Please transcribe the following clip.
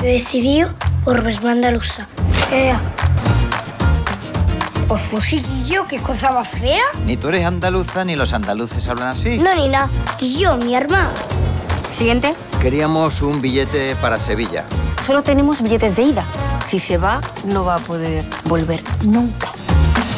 he decidido volverme andaluza. Ozo, chiquillo, qué cosa más fea. Ni tú eres andaluza ni los andaluces hablan así. No, ni nada. Chiquillo, mi hermano. Siguiente. Queríamos un billete para Sevilla. Solo tenemos billetes de ida. Si se va, no va a poder volver nunca.